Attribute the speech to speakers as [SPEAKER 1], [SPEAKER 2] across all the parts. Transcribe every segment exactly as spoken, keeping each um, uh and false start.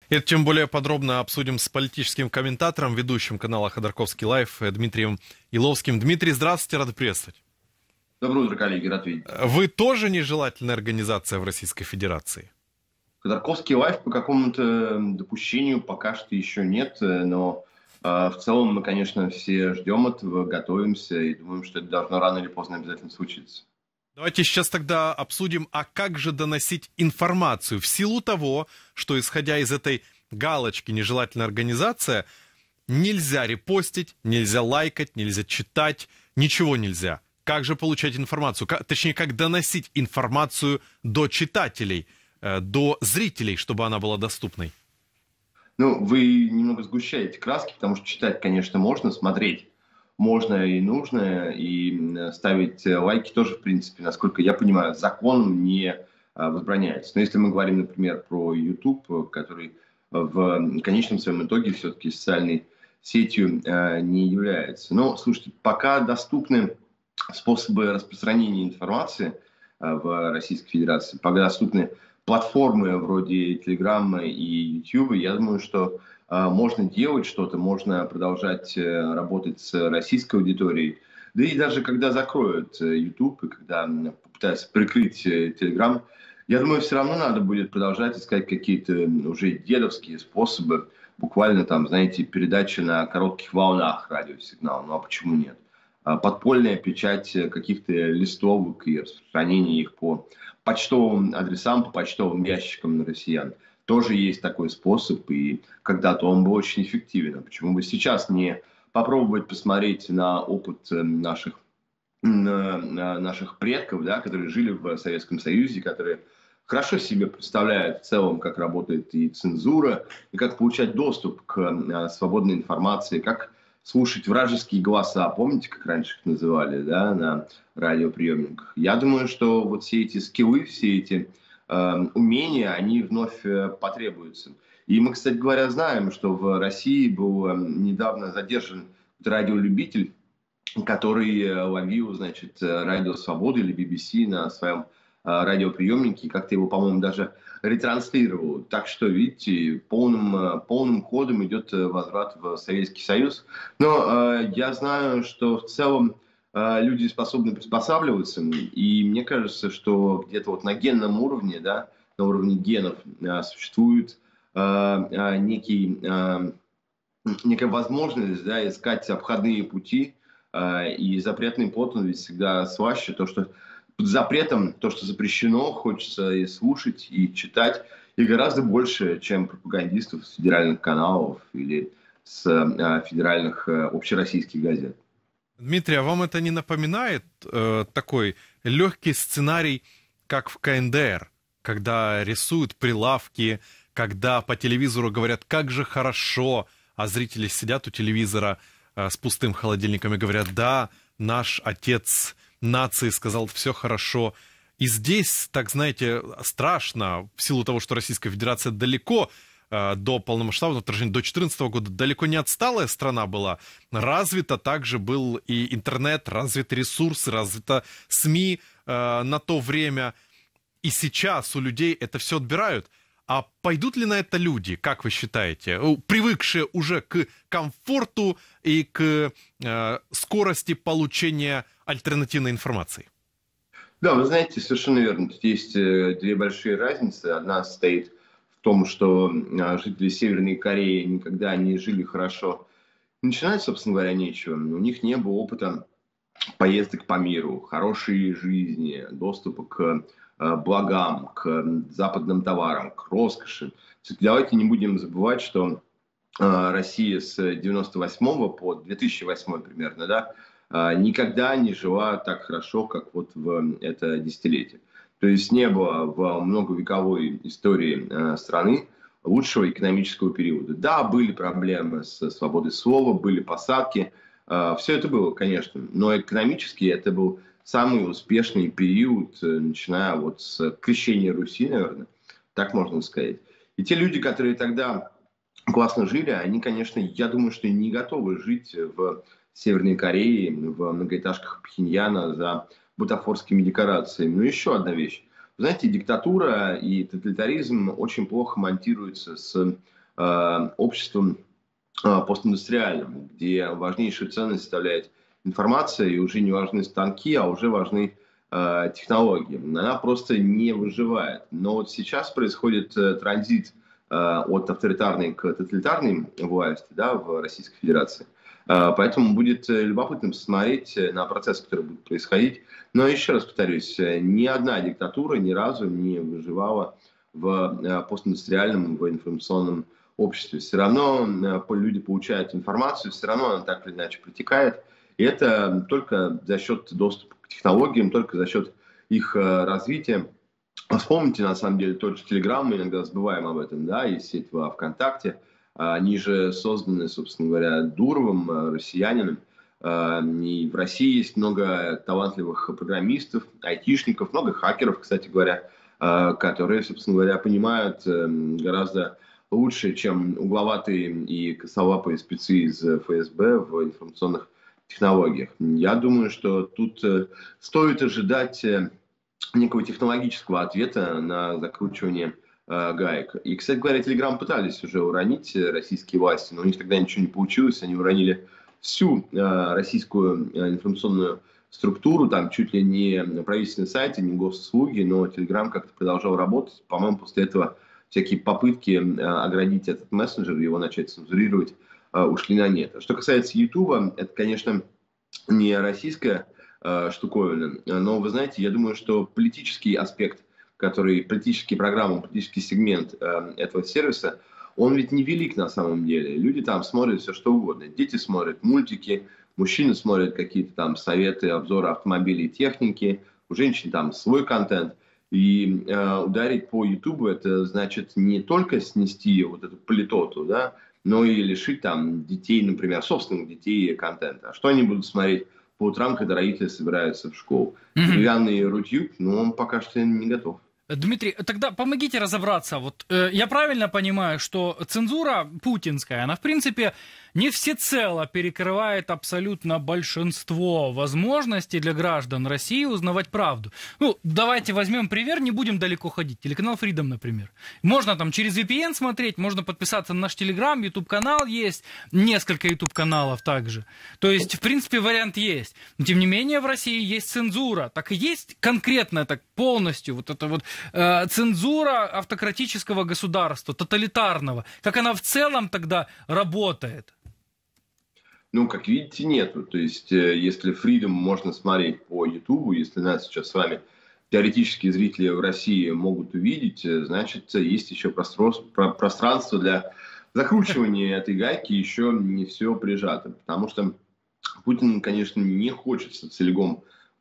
[SPEAKER 1] Это тем более подробно обсудим с политическим комментатором, ведущим канала Ходорковский Лайв Дмитрием Иловским. Дмитрий, здравствуйте, рад приветствовать.
[SPEAKER 2] Доброе утро, коллеги, рад видеть.
[SPEAKER 1] Вы тоже нежелательная организация в Российской Федерации?
[SPEAKER 2] Ходорковский Лайв по какому-то допущению пока что еще нет, но э, в целом мы, конечно, все ждем этого, готовимся и думаем, что это должно рано или поздно обязательно случиться.
[SPEAKER 1] Давайте сейчас тогда обсудим, а как же доносить информацию в силу того, что, исходя из этой галочки «нежелательная организация», нельзя репостить, нельзя лайкать, нельзя читать, ничего нельзя. Как же получать информацию? Как, точнее, как доносить информацию до читателей, э, до зрителей, чтобы она была доступной?
[SPEAKER 2] Ну, вы немного сгущаете краски, потому что читать, конечно, можно, смотреть можно и нужно, и ставить лайки тоже, в принципе, насколько я понимаю, законом не возбраняется. Но если мы говорим, например, про YouTube, который в конечном своем итоге все-таки социальной сетью не является. Но, слушайте, пока доступны способы распространения информации в Российской Федерации, пока доступны платформы вроде Телеграма и YouTube, я думаю, что можно делать что-то, можно продолжать работать с российской аудиторией. Да и даже когда закроют YouTube и когда попытаются прикрыть Telegram, я думаю, все равно надо будет продолжать искать какие-то уже дедовские способы, буквально там, знаете, передачи на коротких волнах радиосигнала. Ну а почему нет? Подпольная печать каких-то листовок и распространение их по почтовым адресам, по почтовым ящикам россиян. Тоже есть такой способ, и когда-то он был очень эффективен. Почему бы сейчас не попробовать посмотреть на опыт наших, наших предков, да, которые жили в Советском Союзе, которые хорошо себе представляют в целом, как работает и цензура, и как получать доступ к свободной информации, как слушать вражеские голоса. Помните, как раньше их называли, да, на радиоприемниках? Я думаю, что вот все эти скиллы, все эти умения, они вновь потребуются. И мы, кстати говоря, знаем, что в России был недавно задержан радиолюбитель, который ловил, значит, Радио Свобода или би би си на своем радиоприемнике, и как-то его, по-моему, даже ретранслировал. Так что, видите, полным, полным ходом идет возврат в Советский Союз. Но э, я знаю, что в целом люди способны приспосабливаться, и мне кажется, что где-то вот на генном уровне, да, на уровне генов существует э, некий, э, некая возможность, да, искать обходные пути, э, и запретный плод, он ведь всегда слаще. То, что под запретом, то, что запрещено, хочется и слушать, и читать, и гораздо больше, чем пропагандистов с федеральных каналов или с э, федеральных э, общероссийских газет.
[SPEAKER 1] Дмитрий, а вам это не напоминает э, такой легкий сценарий, как в ка эн дэ эр, когда рисуют прилавки, когда по телевизору говорят, как же хорошо, а зрители сидят у телевизора э, с пустым холодильником и говорят, да, наш отец нации сказал, все хорошо. И здесь, так знаете, страшно, в силу того, что Российская Федерация далеко до полномасштабного вторжения, до две тысячи четырнадцатого года, далеко не отсталая страна была. Развита также был и интернет, развиты ресурсы, развита СМИ э, на то время. И сейчас у людей это все отбирают. А пойдут ли на это люди, как вы считаете, привыкшие уже к комфорту и к э, скорости получения альтернативной информации?
[SPEAKER 2] Да, вы знаете, совершенно верно. Тут есть две большие разницы. Одна состоит в том, что жители Северной Кореи никогда не жили хорошо. Начинать, собственно говоря, нечего. У них не было опыта поездок по миру, хорошей жизни, доступа к благам, к западным товарам, к роскоши. Давайте не будем забывать, что Россия с девяносто восьмого по две тысячи восьмой примерно, да, никогда не жила так хорошо, как вот в это десятилетие. То есть не было в многовековой истории э, страны лучшего экономического периода. Да, были проблемы с свободой слова, были посадки, э, все это было, конечно, но экономически это был самый успешный период, э, начиная вот с крещения Руси, наверное, так можно сказать. И те люди, которые тогда классно жили, они, конечно, я думаю, что не готовы жить в Северной Корее, в многоэтажках Пхеньяна за бутафорскими декорациями. Но еще одна вещь. Знаете, диктатура и тоталитаризм очень плохо монтируются с э, обществом э, постиндустриальным, где важнейшую ценность составляет информация, и уже не важны станки, а уже важны э, технологии. Она просто не выживает. Но вот сейчас происходит э, транзит э, от авторитарной к тоталитарной власти, да, в Российской Федерации. Э, поэтому будет любопытно посмотреть на процесс, который будет происходить. Но еще раз повторюсь, ни одна диктатура ни разу не выживала в постиндустриальном, в информационном обществе. Все равно люди получают информацию, все равно она так или иначе протекает. И это только за счет доступа к технологиям, только за счет их развития. Вспомните, на самом деле, тот же Telegram, мы иногда забываем об этом, да, есть сеть во ВКонтакте. Они же созданы, собственно говоря, Дуровым, россиянином. И в России есть много талантливых программистов, айтишников, много хакеров, кстати говоря, которые, собственно говоря, понимают гораздо лучше, чем угловатые и косолапые спецы из эф эс бэ в информационных технологиях. Я думаю, что тут стоит ожидать некого технологического ответа на закручивание гаек. И, кстати говоря, Telegram пытались уже уронить российские власти, но у них тогда ничего не получилось, они уронили всю российскую информационную структуру, там чуть ли не правительственные сайты, не госуслуги, но Telegram как-то продолжал работать. По-моему, после этого всякие попытки оградить этот мессенджер, его начать цензурировать, ушли на нет. Что касается YouTube, это, конечно, не российская штуковина, но, вы знаете, я думаю, что политический аспект, который, политические программы, политический сегмент этого сервиса, он ведь невелик на самом деле. Люди там смотрят все что угодно. Дети смотрят мультики, мужчины смотрят какие-то там советы, обзоры автомобилей и техники, у женщин там свой контент. И э, ударить по Ютубу, это значит не только снести вот эту политоту, да, но и лишить там детей, например, собственных детей контента. А что они будут смотреть по утрам, когда родители собираются в школу? Mm-hmm. Деревянный Рутюб, ну, он пока что не готов.
[SPEAKER 3] Дмитрий, тогда помогите разобраться. Вот э, я правильно понимаю, что цензура путинская, она в принципе не всецело перекрывает абсолютно большинство возможностей для граждан России узнавать правду. Ну, давайте возьмем пример, не будем далеко ходить. Телеканал Freedom, например. Можно там через ви пи эн смотреть, можно подписаться на наш Telegram, YouTube-канал есть, несколько YouTube-каналов также. То есть, в принципе, вариант есть. Но, тем не менее, в России есть цензура. Так и есть конкретно, так полностью, вот это вот э, цензура автократического государства, тоталитарного. Как она в целом тогда работает?
[SPEAKER 2] Ну, как видите, нету. То есть, если Freedom можно смотреть по YouTube, если нас сейчас с вами теоретические зрители в России могут увидеть, значит, есть еще пространство для закручивания этой гайки, еще не все прижато. Потому что Путин, конечно, не хочет целиком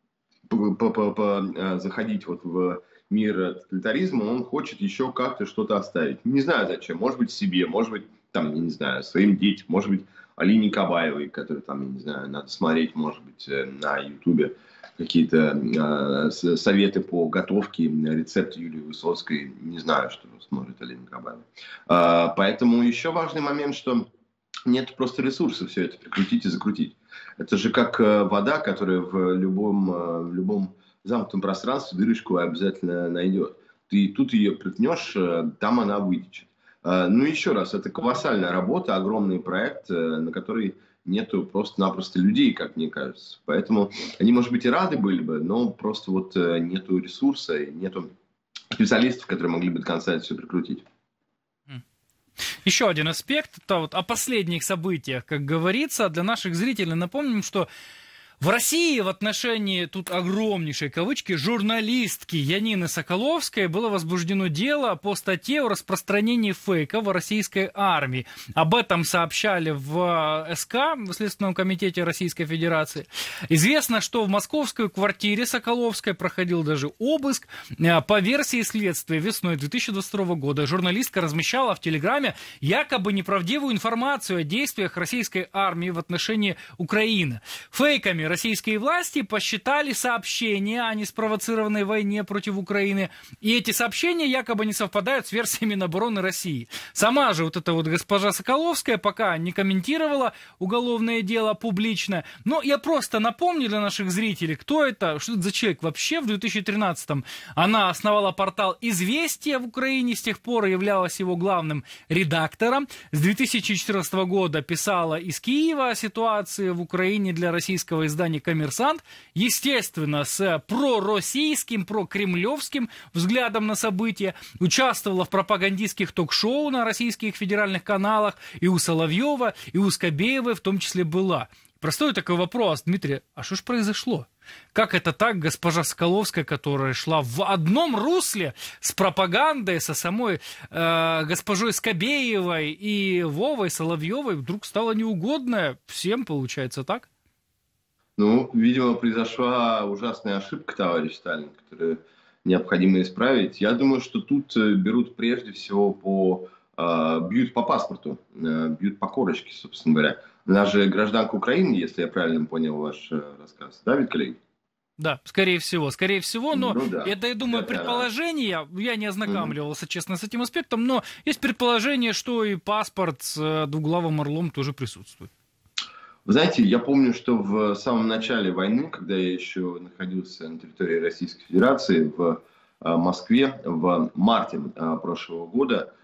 [SPEAKER 2] заходить вот в мир тоталитаризма, он хочет еще как-то что-то оставить. Не знаю зачем. Может быть, себе, может быть, там, я не знаю, своим детям, может быть, Алине Кабаевой, которую там, я не знаю, надо смотреть, может быть, на Ютубе какие-то э, советы по готовке, рецепт Юлии Высоцкой. Не знаю, что смотрит Алина Кабаева. Э, поэтому еще важный момент, что нет просто ресурсов все это прикрутить и закрутить. Это же как вода, которая в любом, в любом замкнутом пространстве дырочку обязательно найдет. Ты тут ее приткнешь, там она вытечет. Ну, еще раз, это колоссальная работа, огромный проект, на который нету просто-напросто людей, как мне кажется. Поэтому они, может быть, и рады были бы, но просто вот нету ресурса, нету специалистов, которые могли бы до конца это все прикрутить.
[SPEAKER 3] Еще один аспект, это вот о последних событиях, как говорится. Для наших зрителей напомним, что в России в отношении, тут огромнейшие кавычки, журналистки Янины Соколовской было возбуждено дело по статье о распространении фейков в российской армии. Об этом сообщали в эс ка, в Следственном комитете Российской Федерации. Известно, что в московской квартире Соколовской проходил даже обыск. По версии следствия, весной две тысячи двадцать второго года журналистка размещала в Телеграме якобы неправдивую информацию о действиях российской армии в отношении Украины. Фейками сами российские власти посчитали сообщения о неспровоцированной войне против Украины, и эти сообщения якобы не совпадают с версиями Минобороны России. Сама же вот эта вот госпожа Соколовская пока не комментировала уголовное дело публично, но я просто напомню для наших зрителей, кто это, что это за человек вообще. В две тысячи тринадцатом она основала портал «Известия» в Украине, с тех пор являлась его главным редактором. С две тысячи четырнадцатого года писала из Киева о ситуации в Украине для российского издания «Коммерсант». Естественно, с пророссийским, прокремлевским взглядом на события. Участвовала в пропагандистских ток-шоу на российских федеральных каналах. И у Соловьева, и у Скобеевой в том числе была. Простой такой вопрос, Дмитрий, а что ж произошло? Как это так, госпожа Соколовская, которая шла в одном русле с пропагандой, со самой э, госпожой Скобеевой и Вовой Соловьевой, вдруг стала неугодная всем, получается, так?
[SPEAKER 2] Ну, видимо, произошла ужасная ошибка, товарищ Сталин, которую необходимо исправить. Я думаю, что тут берут прежде всего по... Э, бьют по паспорту, э, бьют по корочке, собственно говоря. Она же гражданка Украины, если я правильно понял ваш э, рассказ. Да, ведь, коллеги?
[SPEAKER 3] Да, скорее всего, скорее всего, но
[SPEAKER 2] ну, да.
[SPEAKER 3] это, я думаю,
[SPEAKER 2] да,
[SPEAKER 3] предположение, я не ознакомливался, честно, с этим аспектом, но есть предположение, что и паспорт с двуглавым орлом тоже присутствует.
[SPEAKER 2] Вы знаете, я помню, что в самом начале войны, когда я еще находился на территории Российской Федерации, в Москве, в марте прошлого года,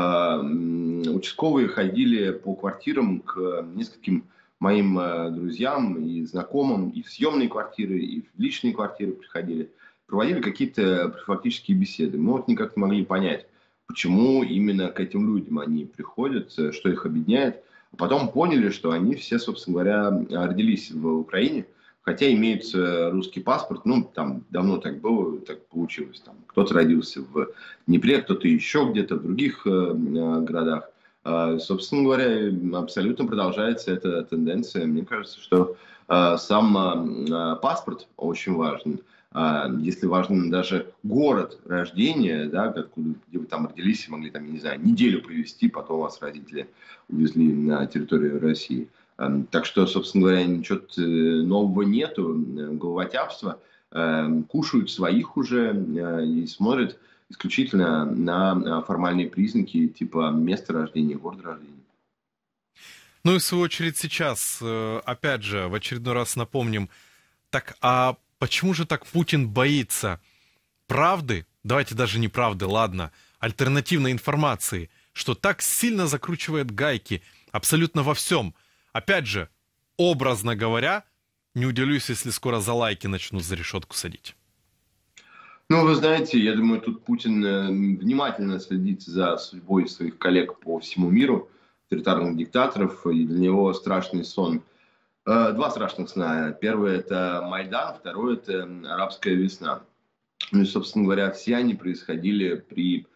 [SPEAKER 2] участковые ходили по квартирам к нескольким моим друзьям и знакомым, и в съемные квартиры, и в личные квартиры приходили, проводили какие-то профилактические беседы. Мы вот никак не могли понять, почему именно к этим людям они приходят, что их объединяет. А потом поняли, что они все, собственно говоря, родились в Украине, хотя имеют русский паспорт. Ну, там давно так было, так получилось. Там кто-то родился в Днепре, кто-то еще где-то в других э, городах. Э, собственно говоря, абсолютно продолжается эта тенденция. Мне кажется, что э, сам э, паспорт очень важен. Э, если важен даже город рождения, да, откуда, где вы там родились, могли там, не знаю, неделю провести, потом вас родители увезли на территорию России. Так что, собственно говоря, ничего нового нету, головотяпства. Кушают своих уже и смотрят исключительно на формальные признаки типа места рождения, города рождения.
[SPEAKER 1] Ну и в свою очередь сейчас, опять же, в очередной раз напомним, так а почему же так Путин боится правды, давайте даже не правды, ладно, альтернативной информации, что так сильно закручивает гайки абсолютно во всем? Опять же, образно говоря, не удивлюсь, если скоро за лайки начнут за решетку садить.
[SPEAKER 2] Ну, вы знаете, я думаю, тут Путин внимательно следит за судьбой своих коллег по всему миру, авторитарных диктаторов, и для него страшный сон. Два страшных сна. Первый – это Майдан, второй – это арабская весна. Ну и, собственно говоря, все они происходили при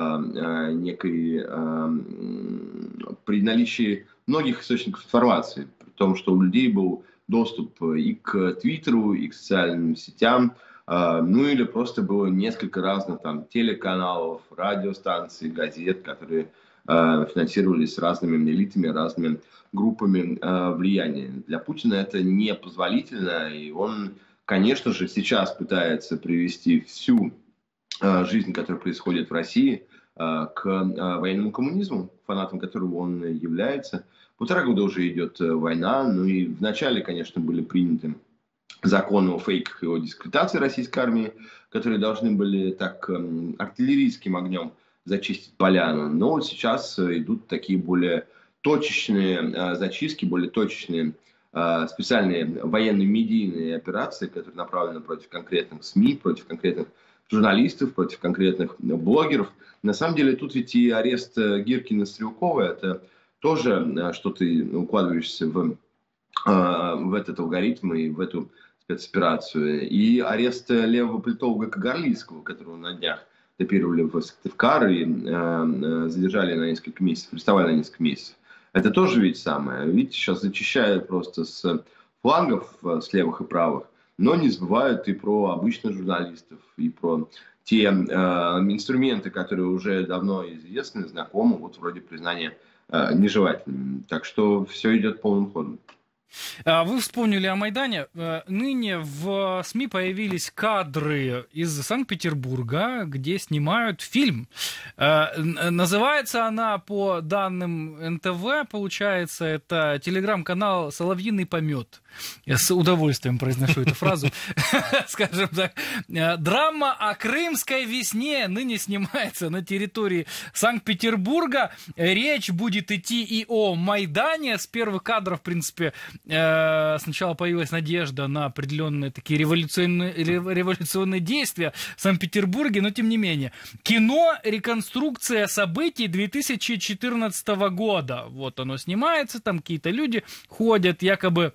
[SPEAKER 2] некой, при наличии многих источников информации, при том, что у людей был доступ и к Твиттеру, и к социальным сетям, ну или просто было несколько разных там телеканалов, радиостанций, газет, которые финансировались разными элитами, разными группами влияния. Для Путина это непозволительно, и он, конечно же, сейчас пытается привести всю жизнь, которая происходит в России, к военному коммунизму, фанатом которого он является. Полтора года уже идет война, ну и вначале, конечно, были приняты законы о фейках и о дискредитации российской армии, которые должны были так артиллерийским огнем зачистить поляну. Но вот сейчас идут такие более точечные зачистки, более точечные специальные военно-медийные операции, которые направлены против конкретных СМИ, против конкретных журналистов, против конкретных блогеров. На самом деле тут ведь и арест Гиркина, Стрелкова, это тоже, что ты укладываешься в, в этот алгоритм и в эту спецоперацию. И арест левого политолога Кагарлицкого, которого на днях этапировали в Сыктывкар и задержали на несколько месяцев, арестовали на несколько месяцев. Это тоже ведь самое. Видите, сейчас зачищают просто с флангов, с левых и правых, но не забывают и про обычных журналистов, и про те э, инструменты, которые уже давно известны, знакомы, вот вроде признания э, нежелательным. Так что все идет полным ходом.
[SPEAKER 3] Вы вспомнили о Майдане. Ныне в СМИ появились кадры из Санкт-Петербурга, где снимают фильм. Называется она, по данным эн тэ вэ, получается, это телеграм-канал «Соловьиный помет». Я с удовольствием произношу эту фразу. Скажем так. Драма о крымской весне ныне снимается на территории Санкт-Петербурга. Речь будет идти и о Майдане. С первых кадров, в принципе, сначала появилась надежда на определенные такие революционные, революционные действия в Санкт-Петербурге, но тем не менее. Кино «Реконструкция событий две тысячи четырнадцатого года». Вот оно снимается, там какие-то люди ходят, якобы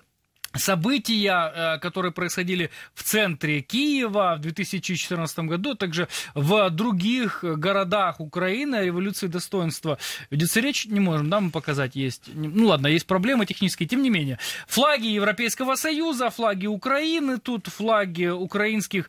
[SPEAKER 3] события, которые происходили в центре Киева в две тысячи четырнадцатом году, также в других городах Украины о революции достоинства ведется речь, не можем, да, мы показать, есть, ну ладно, есть проблемы технические, тем не менее. Флаги Европейского Союза, флаги Украины, тут флаги украинских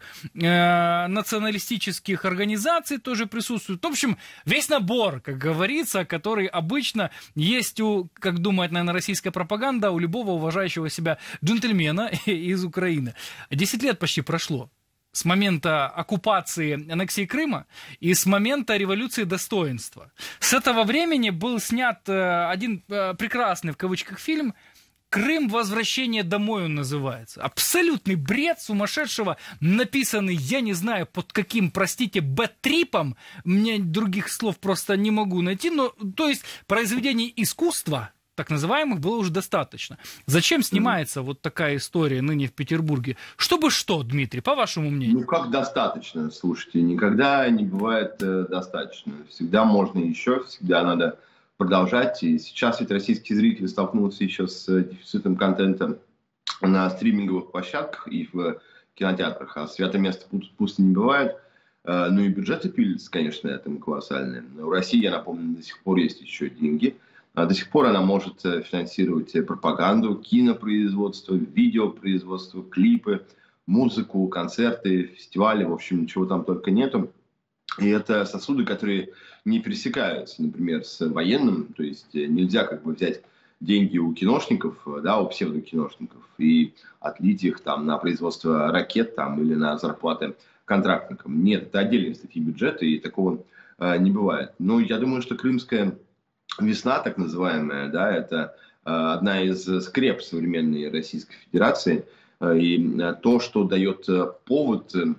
[SPEAKER 3] э, националистических организаций тоже присутствуют. В общем, весь набор, как говорится, который обычно есть у, как думает, наверное, российская пропаганда, у любого уважающего себя джентльмена из Украины. Десять лет почти прошло с момента оккупации, аннексии Крыма и с момента революции достоинства. С этого времени был снят один прекрасный, в кавычках, фильм «Крым. Возвращение домой» он называется. Абсолютный бред сумасшедшего, написанный, я не знаю, под каким, простите, бэт-трипом, мне других слов просто не могу найти, но, то есть, произведение искусства, так называемых, было уже достаточно. Зачем снимается mm-hmm. вот такая история ныне в Петербурге? Чтобы что, Дмитрий, по вашему мнению?
[SPEAKER 2] Ну, как достаточно? Слушайте, никогда не бывает э, достаточно. Всегда можно еще, всегда надо продолжать. И сейчас ведь российские зрители столкнулся еще с дефицитом контента на стриминговых площадках и в кинотеатрах. А святое место пусто не бывает. Э, ну и бюджеты пилятся, конечно, этому колоссальные. У России, я напомню, до сих пор есть еще деньги. До сих пор она может финансировать пропаганду, кинопроизводство, видеопроизводство, клипы, музыку, концерты, фестивали, в общем, ничего там только нету. И это сосуды, которые не пересекаются, например, с военным, то есть нельзя как бы взять деньги у киношников, да, у псевдокиношников и отлить их там на производство ракет там, или на зарплаты контрактникам. Нет, это отдельные статьи бюджета, и такого э, не бывает. Но я думаю, что крымская весна, так называемая, да, это э, одна из скреп современной Российской Федерации. Э, и э, то, что дает э, повод э,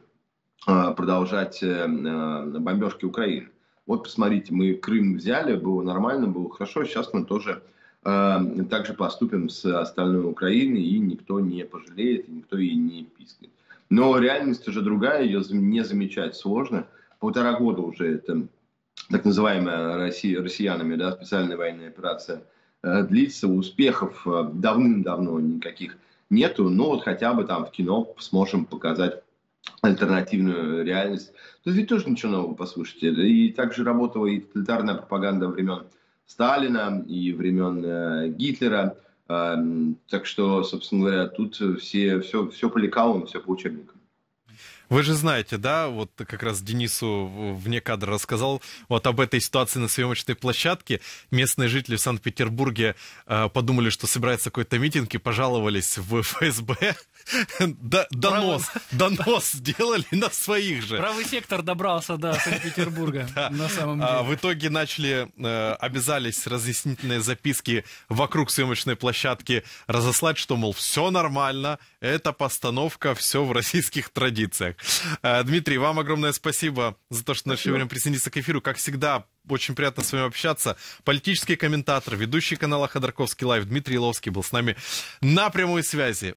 [SPEAKER 2] продолжать э, бомбежки Украины. Вот посмотрите, мы Крым взяли, было нормально, было хорошо. Сейчас мы тоже э, так же поступим с остальной Украиной, и никто не пожалеет, и никто и не пискнет. Но реальность уже другая, ее не замечать сложно. Полтора года уже это так называемая Россия, россиянами, да, специальная военная операция э, длится, успехов э, давным-давно никаких нету, но вот хотя бы там в кино сможем показать альтернативную реальность. Тут ведь тоже ничего нового, послушайте. И также работала и тоталитарная пропаганда времен Сталина, и времен э, Гитлера. Э, так что, собственно говоря, тут все, все, все по лекалам, все по учебникам.
[SPEAKER 1] Вы же знаете, да, вот как раз Денису вне кадра рассказал вот об этой ситуации на съемочной площадке. Местные жители в Санкт-Петербурге э, подумали, что собирается какой-то митинг, и пожаловались в эф эс бэ. Донос, донос сделали на своих же.
[SPEAKER 3] Правый сектор добрался до Санкт-Петербурга, на самом деле.
[SPEAKER 1] В итоге начали, обязались разъяснительные записки вокруг съемочной площадки разослать, что, мол, все нормально, это постановка, все в российских традициях. Дмитрий, вам огромное спасибо за то, что нашли время присоединиться к эфиру. Как всегда, очень приятно с вами общаться. Политический комментатор, ведущий канала Ходорковский Лайв Дмитрий Еловский был с нами на прямой связи.